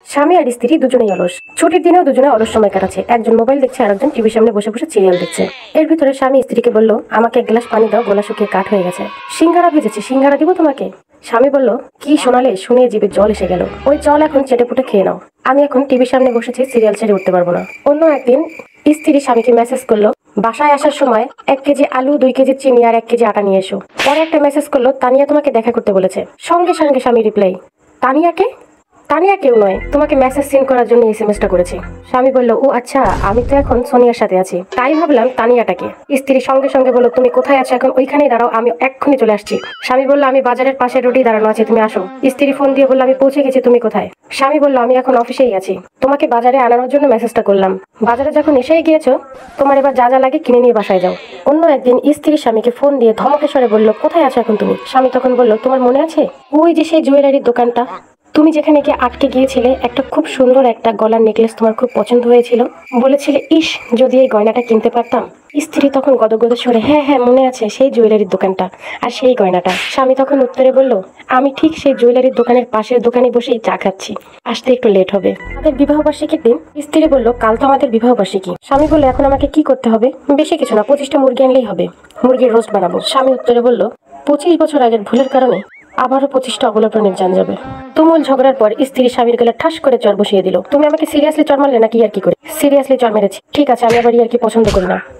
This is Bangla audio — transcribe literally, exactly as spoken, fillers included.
স্বামী আর স্ত্রী দুজনেই অলস। ছুটির দিনেও দুজনে অলস সময় কাটাচ্ছে। একজন মোবাইল দেখছে আর একজন টিভির সামনে বসে বসে সিরিয়াল দেখছে। এর ভিতরে স্বামী স্ত্রীকে বলল, আমাকে এক গ্লাস পানি দাও, গলা শুকিয়ে কাঠ হয়ে গেছে। সিঙ্গারা ভেজেছি, সিঙ্গারা দিব তোমাকে? স্বামী বলল, কি শোনালে? শুনে জিভে জল এসে গেল। ওই জল এখন চেটে পুটে খেয়ে নাও। আমি এখন টিভির সামনে বসেছি, সিরিয়াল ছেড়ে উঠতে পারবো না। অন্য একদিন স্ত্রী স্বামীকে মেসেজ করলো, বাসায় আসার সময় এক কেজি আলু, দুই কেজি চিনি আর এক কেজি আটা নিয়ে এসো। পরে একটা মেসেজ করলো, তানিয়া তোমাকে দেখা করতে বলেছে। সঙ্গে সঙ্গে স্বামী রিপ্লাই, তানিয়াকে? তানিয়া কেউ নয়, তোমাকে মেসেজ সেন্ড করার জন্য এসএমএসটা করেছি। স্বামী বলল, ও আচ্ছা, আমি তো এখন সোনিয়ার সাথে আছি, তাই ভাবলাম তানিয়াটাকে। স্ত্রী সঙ্গে সঙ্গে বলল, তুমি কোথায় আছো এখন? ওইখানেই দাঁড়াও, আমি এক্ষুনি চলে আসছি। স্বামী বলল, আমি বাজারের পাশে রোডেই দাঁড়ানো আছি, তুমি আসো। স্ত্রী ফোন দিয়ে বলল, আমি পৌঁছে গেছি, তুমি কোথায়? স্বামী বলল, আমি এখন অফিসেই আছি, তোমাকে বাজারে আনানোর জন্য মেসেজটা করলাম। বাজারে যখন এসেই গিয়েছো, তোমার এবার যা যা লাগে কিনে নিয়ে বাসায় যাও। অন্য একদিন স্ত্রী স্বামীকে ফোন দিয়ে ধমকেশ্বরে বলল, কোথায় আছো এখন তুমি? স্বামী তখন বলল, তোমার মনে আছে ওই যে সেই জুয়েলারির দোকানটা, তুমি যেখানে গিয়ে আটকে গিয়েছিলে, একটা খুব সুন্দর একটা গলার নেকলেস তোমার খুব পছন্দ হয়েছিল, বলেছিলে ইস যদি এই গয়নাটা কিনতে পারতাম। স্ত্রী তখন গদগদ স্বরে, হ্যাঁ হ্যাঁ মনে আছে, সেই জুয়েলারির দোকানটা আর সেই গয়নাটা। স্বামী তখন উত্তরে বলল, আমি ঠিক সেই জুয়েলারির দোকানের পাশের দোকানে বসেই চা খাচ্ছি, আসতে একটু লেট হবে। আমাদের বিবাহ বার্ষিকীর দিন স্ত্রী বলল, কাল তো আমাদের বিবাহ বার্ষিকী। স্বামী বলল, এখন আমাকে কি করতে হবে? বেশি কিছু না, পঁচিশটা মুরগি আনলেই হবে, মুরগির রোস্ট বানাবো। স্বামী উত্তরে বলল, পঁচিশ বছর আগের ভুলের কারণে আবারও পঁচিশটা অবলা প্রাণীর জান যাবে। তুমুল ঝগড়ার পর স্ত্রী স্বামীর গলা ঠাস করে চর বসিয়ে দিল। তুমি আমাকে সিরিয়াসলি চর মারলে নাকি ইয়ার কি করে? সিরিয়াসলি চর মেরেছি। ঠিক আছে, আমি আবার ইয়ার কি পছন্দ করি না।